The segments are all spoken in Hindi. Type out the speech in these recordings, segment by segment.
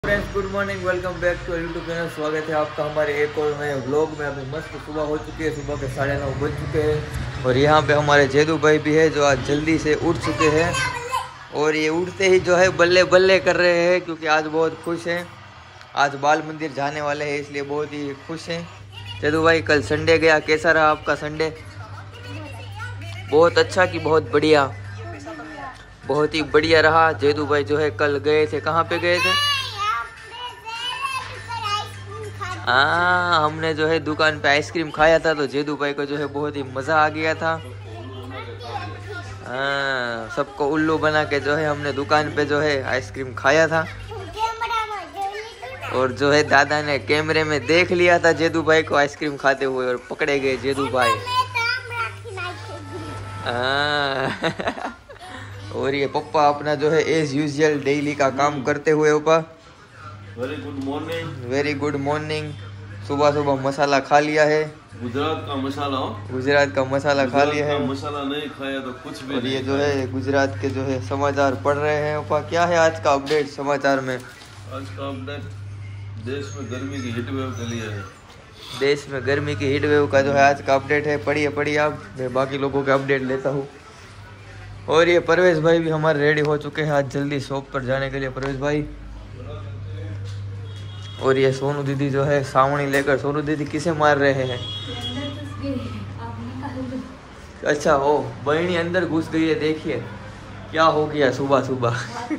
Friends, good morning, welcome back to YouTube channel. स्वागत है आपका हमारे एक और नए व्लॉग में। अभी मस्त सुबह हो चुकी है, सुबह के 9:30 बज चुके हैं और यहाँ पे हमारे जेदू भाई भी है जो आज जल्दी से उठ चुके हैं और ये उठते ही जो है बल्ले बल्ले कर रहे हैं क्योंकि आज बहुत खुश हैं। आज बाल मंदिर जाने वाले हैं इसलिए बहुत ही खुश हैं। जेदू भाई, कल संडे गया, कैसा रहा आपका संडे? बहुत अच्छा कि बहुत बढ़िया? बहुत ही बढ़िया रहा। जेदू भाई जो है कल गए थे, कहाँ पे गए थे? हाँ, हमने जो है दुकान पे आइसक्रीम खाया था तो जेदू भाई को जो है बहुत ही मज़ा आ गया था। हाँ, सबको उल्लू बना के जो है हमने दुकान पे जो है आइसक्रीम खाया था और जो है दादा ने कैमरे में देख लिया था जेदू भाई को आइसक्रीम खाते हुए और पकड़े गए जेदू भाई। हाँ और ये पप्पा अपना जो है एज यूजुअल डेली का काम करते हुए ऊपर। Very good morning. Very good morning. सुबह सुबह मसाला खा लिया है, गुजरात का मसाला हो। गुजरात का मसाला खा लिया है। मसाला नहीं खाया तो कुछ भी और नहीं। ये जो है गुजरात के जो है समाचार पढ़ रहे हैं ऊपा। क्या है आज का अपडेट समाचार में? आज का अपडेट, देश में गर्मी की हीट वेव चली है। देश में गर्मी की हीट वेव का जो है आज का अपडेट है। पढ़िए आप, मैं बाकी लोगों के अपडेट लेता हूँ। और ये परवेश भाई भी हमारे रेडी हो चुके हैं आज जल्दी शॉप पर जाने के लिए। परवेश भाई और ये सोनू दीदी जो है सावणी लेकर। सोनू दीदी किसे मार रहे हैं? अच्छा, ओ बहनी अंदर घुस गई है। देखिए क्या हो गया सुबह सुबह।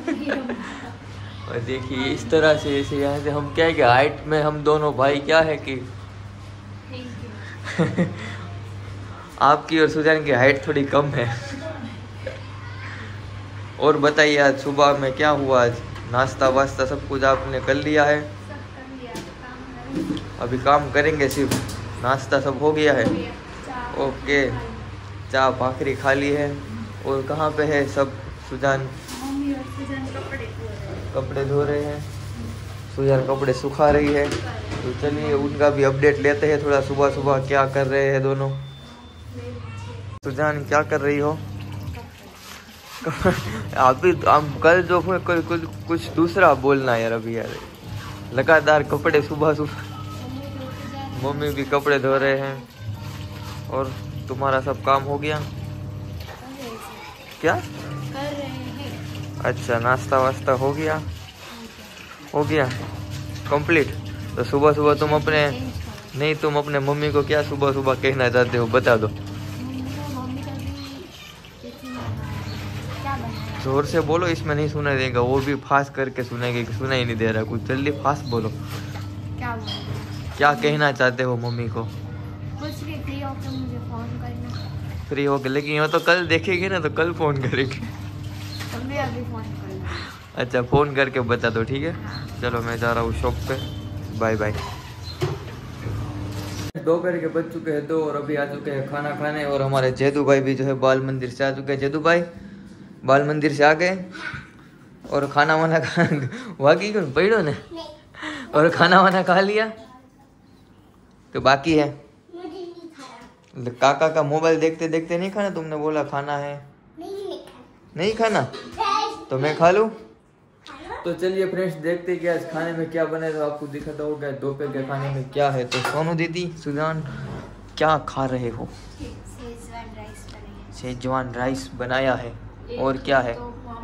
और देखिए इस तरह से ऐसे यहाँ से हम क्या है कि हाइट में हम दोनों भाई क्या है कि आपकी और सुजान की हाइट थोड़ी कम है। और बताइए आज सुबह में क्या हुआ? आज नाश्ता वास्ता सब कुछ आपने कर लिया है? अभी काम करेंगे, सिर्फ नाश्ता सब हो गया है। ओके, चाय भाखरी खा ली है। और कहाँ पे है सब? सुजान कपड़े धो रहे हैं, सुजान कपड़े सुखा रही है। तो चलिए उनका भी अपडेट लेते हैं थोड़ा। सुबह सुबह क्या कर रहे हैं दोनों? सुजान क्या कर रही हो? अभी कल जो कुछ दूसरा बोलना यार। अभी यार लगातार कपड़े सुबह सुबह। मम्मी भी कपड़े धो रहे हैं। और तुम्हारा सब काम हो गया? क्या कर रहे हैं? अच्छा, नाश्ता वास्ता हो गया? हो गया कंप्लीट। तो सुबह सुबह तुम अपने मम्मी को क्या सुबह सुबह कहना चाहते हो, बता दो। जोर से बोलो, इसमें नहीं सुना देगा। वो भी फास्ट करके सुनेगी, सुना ही नहीं दे रहा कुछ। जल्दी फास्ट बोलो। क्या कहना चाहते हो मम्मी को? कुछ भी, फ्री होकर मुझे फोन करना। फ्री होके? लेकिन ये तो कल देखेगी ना, तो कल फोन करेगी। तो मैं अभी फोन करना। अच्छा, फोन करके बता दो, ठीक है। चलो मैं जा रहा हूँ शॉप पे। Bye bye. दोपहर के बज चुके हैं 2 और अभी आ चुके हैं खाना खाने। और हमारे जेदू भाई भी जो है बाल मंदिर से आ चुके हैं। जेदू भाई बाल मंदिर से आ गए और खाना वाना खा वाकी बैठो ने और खाना वाना खा लिया तो बाकी है। काका का मोबाइल देखते देखते नहीं खाना? तुमने बोला खाना है। नहीं खाना तो मैं खा लूं? तो चलिए फ्रेंड्स, देखते कि आज खाने में क्या बने। तो आपको दिखाता होगा दोपहर के खाने में क्या है। तो सोनू दीदी, सुजान, क्या खा रहे हो? शेजवान राइस बनाया है। और क्या है?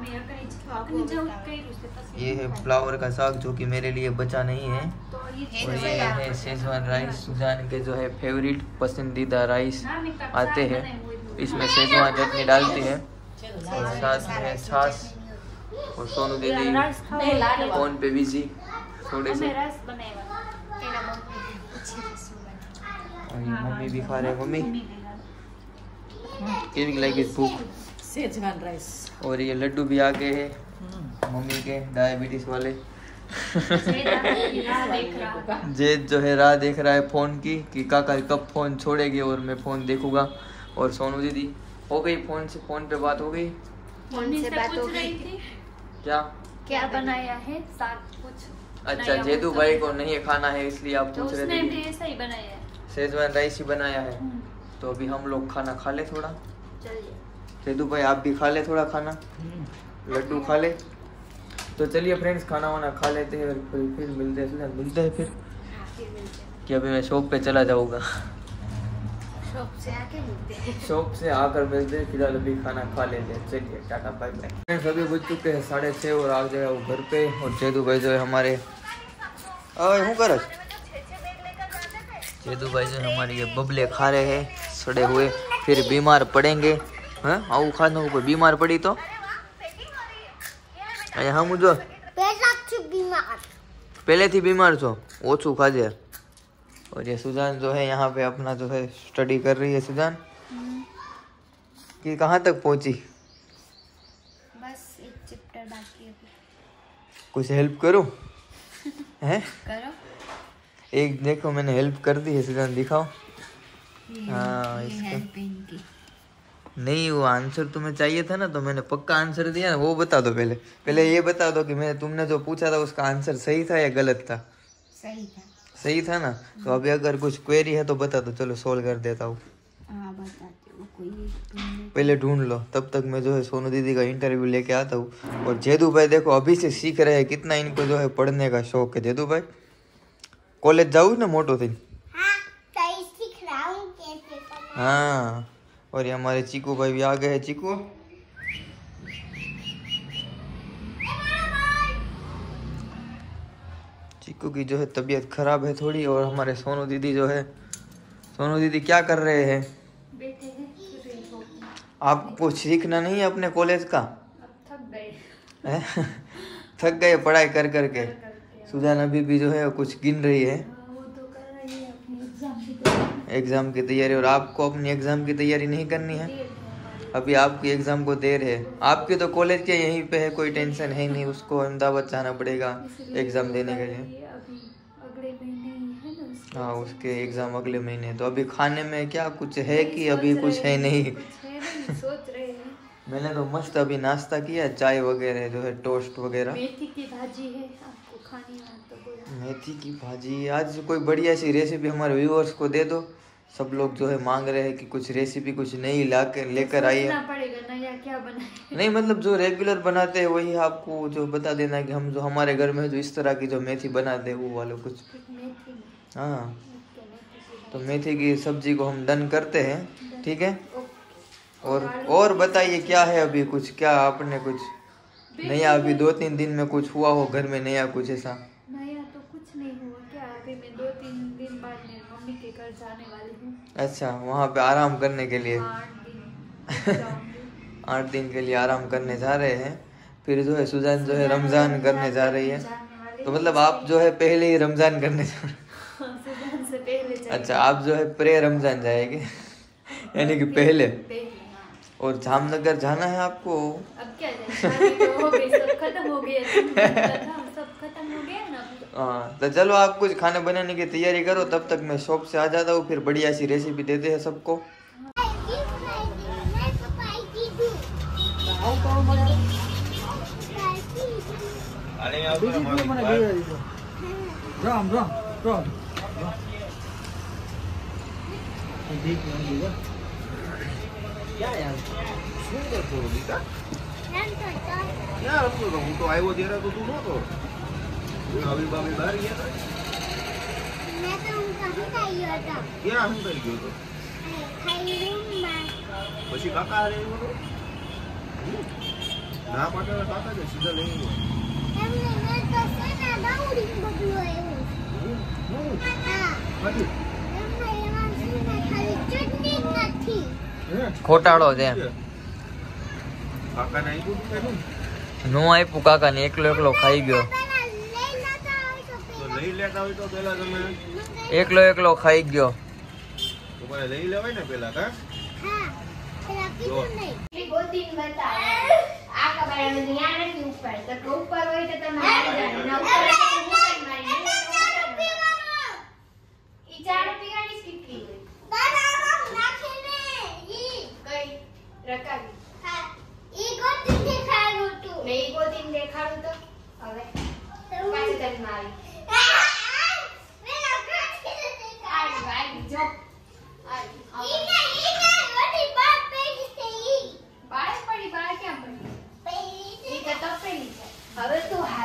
ये है फ्लावर का साग जो कि मेरे लिए बचा नहीं है। और ये है शेजवान राइस, सुजान के जो है फेवरेट पसंदीदा राइस आते हैं। इसमें शेजवान चटनी डालती है और साथ में छाछ। और सोनू दीदी फोन पे बिजी थोड़े से। और ये मम्मी भी खा रहे हैं। मम्मी केक लाइक भूख। Schezwan rice. और ये लड्डू भी आ गए हैं मम्मी के, डायबिटीज वाले। जेद जो है राह देख रहा है फोन की कि काका कब फोन छोड़ेगी और मैं फोन देखूंगा। और सोनू दीदी हो गई फोन पे बात हो गई? फोन से बात हो गई थी। क्या बनाया है? साग कुछ। अच्छा, जेदू भाई को नहीं खाना है इसलिए आप पूछ रहे थे। उसने ऐसा ही बनाया है, शेजवान राइस ही बनाया है। तो अभी हम लोग खाना खा ले थोड़ा। चलिए जेदू भाई आप भी खा ले थोड़ा खाना, लड्डू खा ले। तो चलिए फ्रेंड्स, खाना वाना खा लेते हैं और फिर मिलते हैं फिर कि अभी मैं शॉप पे चला जाऊँगा। शॉप से आकर मिलते हैं। फिलहाल अभी खाना खा लेते हैं। चलिए टाटा बाय बाय। फ्रेंड्स अभी बज चुके हैं 6:30 और आ गया वो घर पे। और जेदू भाई जो है हमारे हूँ कर जेदू भाई जो हमारे ये बबले खा रहे हैं सड़े हुए, फिर बीमार पड़ेंगे। हाँ आऊ खाने को बीमार पड़ी तो हम जो पहले थी बीमार छो ओछू खाजे। और ये सुजान जो है यहाँ पे अपना जो है स्टडी कर रही है। सुजान कि कहाँ तक पहुँची? बस एक चैप्टर बाकी है। कुछ हेल्प करूँ? हैं करो। एक देखो मैंने हेल्प कर दी है। सुजान दिखाओ। हाँ नहीं वो आंसर तुम्हें चाहिए था ना, तो मैंने पक्का आंसर दिया ना। वो बता दो पहले ये बता दो कि मैं तुमने जो पूछा था उसका आंसर सही था या गलत था? सही था। सही था ना? तो अभी अगर कुछ क्वेरी है तो बता दो, चलो सोल्व कर देता हूँ। पहले ढूंढ लो, तब तक मैं जो है सोनू दीदी का इंटरव्यू लेके आता हूँ। और जेदू भाई देखो अभी से सीख रहे हैं, कितना इनको जो है पढ़ने का शौक है। जेदू भाई कॉलेज जाऊ ना मोटो थी। हाँ और ये हमारे चीकू भाई भी आ गए हैं। चीकू चीकू की जो है तबीयत खराब है थोड़ी। और हमारे सोनू दीदी जो है, सोनू दीदी क्या कर रहे हैं? आपको कुछ सीखना नहीं है अपने कॉलेज का? थक गए पढ़ाई कर करके। सुजान अभी भी जो है कुछ गिन रही है एग्जाम की तैयारी। और आपको अपनी एग्जाम की तैयारी नहीं करनी है? अभी आपकी एग्जाम को देर है। आपके तो कॉलेज के यहीं पे है, कोई टेंशन है नहीं। उसको अहमदाबाद जाना पड़ेगा एग्जाम देने के लिए। हाँ उसके एग्जाम अगले महीने। तो अभी खाने में क्या कुछ है कि अभी कुछ है नहीं? सोच रहे हैं। मैंने तो मस्त अभी नाश्ता किया, चाय वगैरह जो है टोस्ट वगैरह। मेथी की भाजी है, आपको खानी है तो बोलो। मेथी की भाजी। आज कोई बढ़िया सी रेसिपी हमारे व्यूअर्स को दे दो। सब लोग जो है मांग रहे हैं कि कुछ रेसिपी कुछ नई लेकर आई है। पड़ेगा नया क्या बनाए? नहीं मतलब जो रेगुलर बनाते हैं वही आपको जो बता देना कि हम जो हमारे घर में जो इस तरह की जो मेथी बनाते हैं वो वाले कुछ। हाँ तो मेथी की सब्जी को हम डन करते हैं, ठीक है। और बताइए क्या है अभी कुछ, क्या आपने कुछ नया अभी 2-3 दिन में कुछ हुआ हो घर में नया कुछ ऐसा? नया तो कुछ नहीं हुआ क्या। अभी मैं 2-3 दिन बाद मेरी मम्मी के घर जाने वाली हूँ। अच्छा वहाँ पे आराम करने के लिए? 8 दिन के लिए आराम करने जा रहे हैं। फिर जो है सुजान जो है रमजान करने जा रही है। तो मतलब आप जो है पहले ही रमजान करने जा रहे हैं? से पहले। अच्छा आप जो है प्रे रमजान जाएंगे यानी कि पहले। और जामनगर जाना है आपको? अब क्या जाए, हो गई, सब खत्म हो गया, सब खत्म हो गया ना। हाँ तो चलो आप कुछ खाने बनाने की तैयारी करो, तब तक मैं शॉप से आ जाता हूँ। फिर बढ़िया सी रेसिपी देते हैं सबको। क्या यार यार હું તો આવ્યો ત્યારે તો તું નહોતો. આવી બાબી બહાર ગયા હતા. मैं तो कहीं गई था. ક્યાં હું કરી ગયો તો? ખાઈ રૂમમાં. પછી કાકા હારે આવ્યો તો? ના પાટે કાકા ને સીધા લઈ આવ્યો. એમને મેં તો સેના દોડી બગલો આવ્યો. હા. પછી એમને એમાં સીને ખાલી ચટણી નથી. ખોટાડો છે. કાકા ને આવ્યું કેનું? નો આપ્યું કાકા ને, એકલો એકલો ખાઈ ગયો. તો લઈ લેતા હોય તો પેલા તમે એકલો એકલો ખાઈ ગયો. તો મને લઈ લેવાય ને પેલા કા? હા. પેલા કીધું નહીં. એ ગોતીન બતાવે આ કબાડાને ધ્યાન નથી ઉપર તો ઉપર હોય તો તમે મારી જાને ના ઉપર હોય તો હું મારી ઈ ચાર પીવાની કેટલી હોય? બરાબર નાખીને ઈ કઈ રકાવી. હા. ઈ ગોતીન દેખાડું તું. મે ઈ ગોતીન દેખાડું તો હવે પાછી તને મારી મેલા કાઢી દેખાડ. આવી જો ઈ ને વડી બાપ પેલી છે ઈ. બાર પડી બાર ક્યાં પડી? પેલી ઈ તો તપેલી છે. હવે તું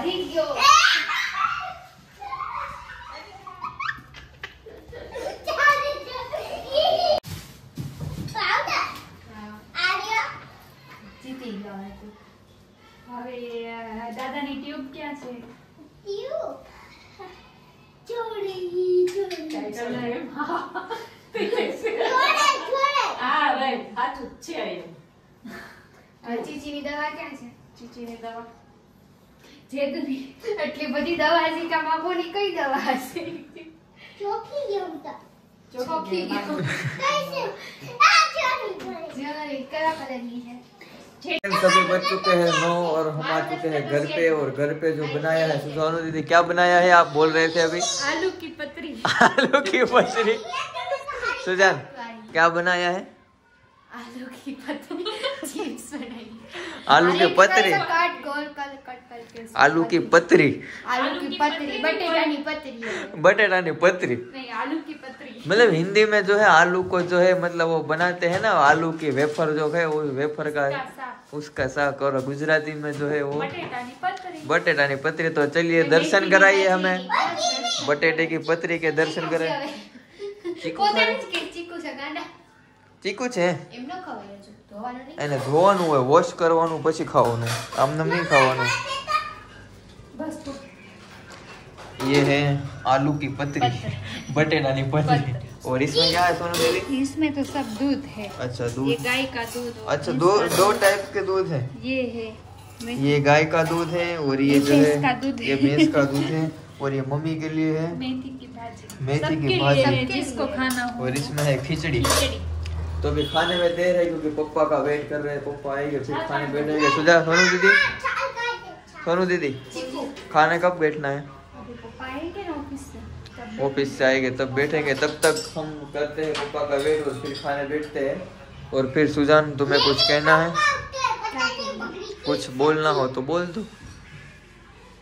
દવા જેદુની એટલી બધી દવા છે કે માગોની કઈ દવા હશે ચોકી ગયું તા ચોકી ગયું कैसे आ चोरी करे જરી કરા કલરની છે सभी बच चुके हैं 9 और हम आ चुके हैं घर पे और घर पे जो बनाया है सुजानो दीदी क्या बनाया है आप बोल रहे थे अभी आलू की पतरी आलू की पतरी सुजान क्या बनाया है आलू की पतरी चिप्स बनाई आलू की पतरी काट गोल कट करके आलू की पतरी आलू की पतरी बटेटानी पतरी है बटेटा की पतरी नहीं आलू की पतरी मतलब हिंदी में जो है आलू को जो है मतलब वो बनाते हैं ना आलू की वेफर जो है वो वेफर का उसका साग और गुजराती में जो है वो बटेटानी पतरी बटेटा की पतरी। तो चलिए दर्शन कराइए हमें बटेटे की पतरी के दर्शन कराइए। चीकू चीकू છે ગાંડા ચીકુ છે એમ ન ખવાય છે ધોવાનું નહીં એને ધોવાનું હોય વોશ કરવાનું પછી ખાવાનું આમને નહીં ખાવાનું। બસ તો ये है आलू की पतरी बटेटा की पतरी और इसमें क्या है सोनू दीदी? इसमें तो सब दूध है अच्छा ये दूध गाय का दूध और अच्छा दो टाइप के दूध है ये है ये गाय का दूध है और ये जो भैंस का है दूध है। ये भैंस का दूध है और ये मम्मी के लिए है मेथी की भाजी मेथी की सबके भाजी लिए जिसको खाना हो और इसमें है खिचड़ी। खिचड़ी तो अभी खाने में देर है क्योंकि पप्पा का वेट कर रहे हैं। पप्पा आएंगे फिर खाने बैठेंगे। सुजा सोनू दीदी सोनू दीदी खाने कब बैठना है? अभी पापा आएंगे ना ऑफिस से तब ऑफिस से आएंगे तब बैठेंगे तब तक हम करते हैं पप्पा का वेट और फिर खाने बैठते हैं। और फिर सुजान तुम्हें कुछ कहना है कुछ बोलना हो तो बोल दो।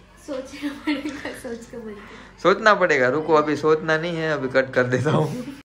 सोचना पड़ेगा सोच के बोलते सोचना पड़ेगा रुको अभी सोचना नहीं है अभी कट कर देता हूँ।